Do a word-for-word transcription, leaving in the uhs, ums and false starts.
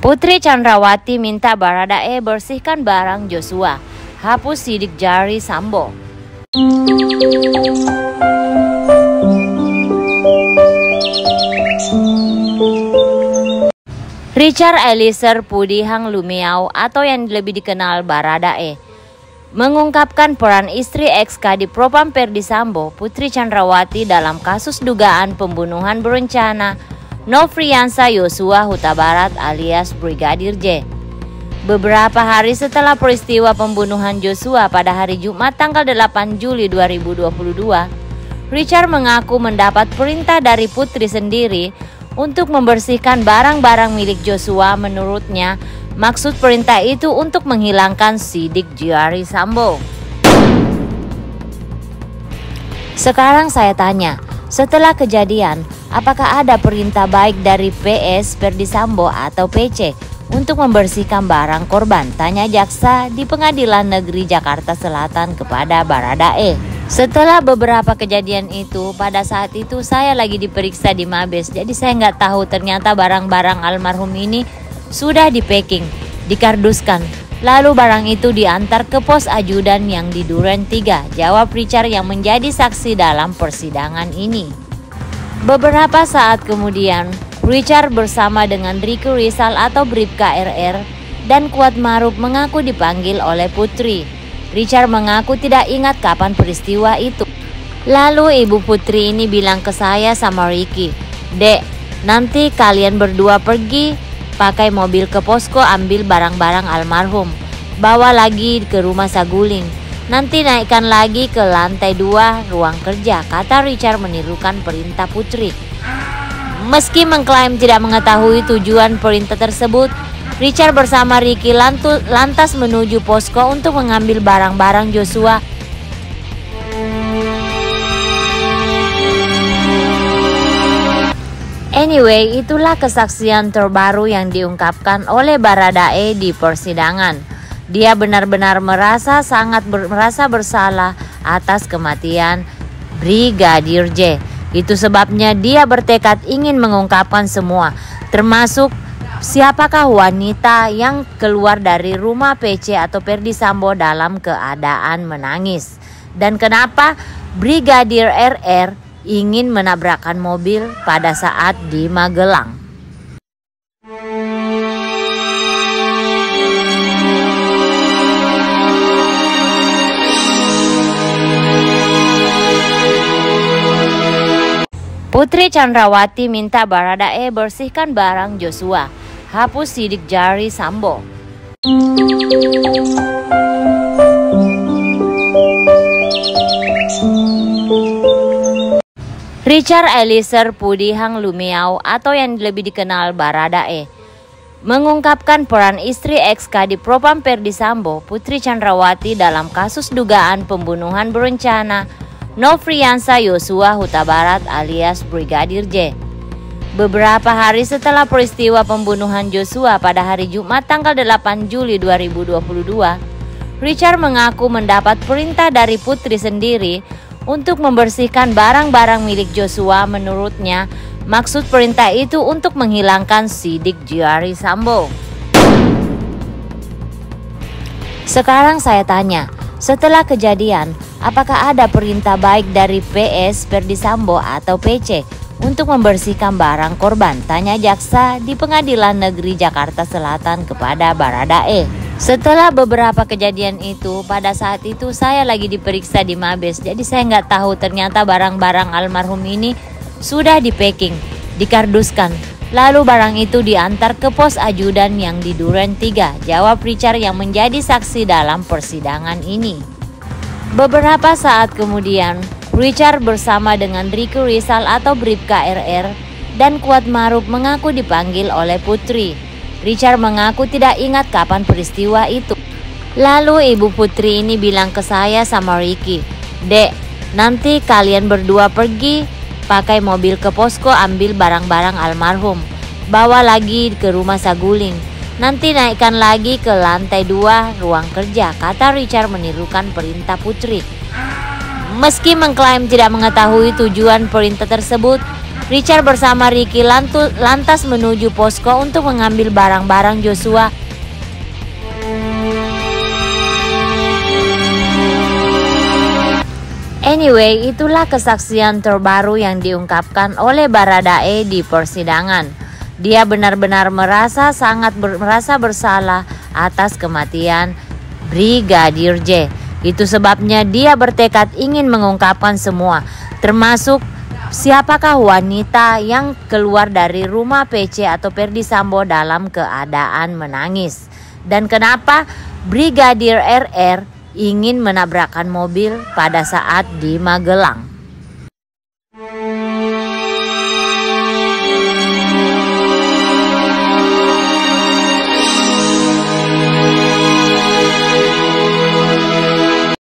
Putri Chandrawati minta Baradae bersihkan barang Joshua, hapus sidik jari Sambo. Richard Eliezer Pudihang Lumiau atau yang lebih dikenal Baradae mengungkapkan peran istri ex Kadif Propam Ferdy Sambo, Putri Chandrawati dalam kasus dugaan pembunuhan berencana Nofriansah Yosua Huta Barat alias Brigadir J. Beberapa hari setelah peristiwa pembunuhan Joshua pada hari Jumat tanggal delapan Juli dua ribu dua puluh dua, Richard mengaku mendapat perintah dari putri sendiri untuk membersihkan barang-barang milik Joshua. Menurutnya, maksud perintah itu untuk menghilangkan sidik jari Sambo. Sekarang saya tanya, setelah kejadian, apakah ada perintah baik dari P S Ferdy Sambo atau P C untuk membersihkan barang korban? Tanya jaksa di Pengadilan Negeri Jakarta Selatan kepada Baradae. Setelah beberapa kejadian itu, pada saat itu saya lagi diperiksa di Mabes, jadi saya nggak tahu ternyata barang-barang almarhum ini sudah di packing, dikarduskan, lalu barang itu diantar ke pos ajudan yang di Duren tiga, jawab Richard yang menjadi saksi dalam persidangan ini. Beberapa saat kemudian, Richard bersama dengan Ricky Rizal atau Bribka R R dan Kuat Maruf mengaku dipanggil oleh Putri. Richard mengaku tidak ingat kapan peristiwa itu. Lalu ibu Putri ini bilang ke saya sama Ricky, "Dek, nanti kalian berdua pergi pakai mobil ke posko, ambil barang-barang almarhum, bawa lagi ke rumah Saguling. Nanti naikkan lagi ke lantai dua ruang kerja," kata Richard menirukan perintah Putri. Meski mengklaim tidak mengetahui tujuan perintah tersebut, Richard bersama Ricky lantas menuju posko untuk mengambil barang-barang Joshua. Anyway, itulah kesaksian terbaru yang diungkapkan oleh Baradae di persidangan. Dia benar-benar merasa sangat ber, merasa bersalah atas kematian Brigadir J. Itu sebabnya dia bertekad ingin mengungkapkan semua, termasuk siapakah wanita yang keluar dari rumah P C atau Ferdy Sambo dalam keadaan menangis, dan kenapa Brigadir R R ingin menabrakkan mobil pada saat di Magelang. Putri Chandrawati minta Baradae bersihkan barang Joshua, hapus sidik jari Sambo. Richard Eliezer Pudihang Lumiau atau yang lebih dikenal Baradae mengungkapkan peran istri ex Kadif Propam Ferdy Sambo, Putri Chandrawati dalam kasus dugaan pembunuhan berencana Nofriansah Yosua Huta Barat alias Brigadir J. Beberapa hari setelah peristiwa pembunuhan Joshua pada hari Jumat tanggal delapan Juli dua ribu dua puluh dua, Richard mengaku mendapat perintah dari putri sendiri untuk membersihkan barang-barang milik Joshua. Menurutnya, maksud perintah itu untuk menghilangkan sidik jari Sambo. Sekarang saya tanya, setelah kejadian, apakah ada perintah baik dari P S Ferdy Sambo atau P C untuk membersihkan barang korban? Tanya jaksa di Pengadilan Negeri Jakarta Selatan kepada Baradae. Setelah beberapa kejadian itu, pada saat itu saya lagi diperiksa di Mabes, jadi saya nggak tahu ternyata barang-barang almarhum ini sudah di packing, dikarduskan, lalu barang itu diantar ke pos ajudan yang di Duren tiga, jawab Richard yang menjadi saksi dalam persidangan ini. Beberapa saat kemudian, Richard bersama dengan Ricky Rizal atau Bribka R R dan Kuat Maruf mengaku dipanggil oleh Putri. Richard mengaku tidak ingat kapan peristiwa itu. Lalu ibu Putri ini bilang ke saya sama Ricky, "Dek, nanti kalian berdua pergi pakai mobil ke posko, ambil barang-barang almarhum, bawa lagi ke rumah Saguling. Nanti naikkan lagi ke lantai dua ruang kerja," kata Richard menirukan perintah Putri. Meski mengklaim tidak mengetahui tujuan perintah tersebut, Richard bersama Ricky lantu, lantas menuju posko untuk mengambil barang-barang Joshua. Anyway, itulah kesaksian terbaru yang diungkapkan oleh Baradae di persidangan. Dia benar-benar merasa sangat ber, merasa bersalah atas kematian Brigadir J. Itu sebabnya dia bertekad ingin mengungkapkan semua, termasuk siapakah wanita yang keluar dari rumah P C atau Ferdy Sambo dalam keadaan menangis, dan kenapa Brigadir R R ingin menabrakkan mobil pada saat di Magelang.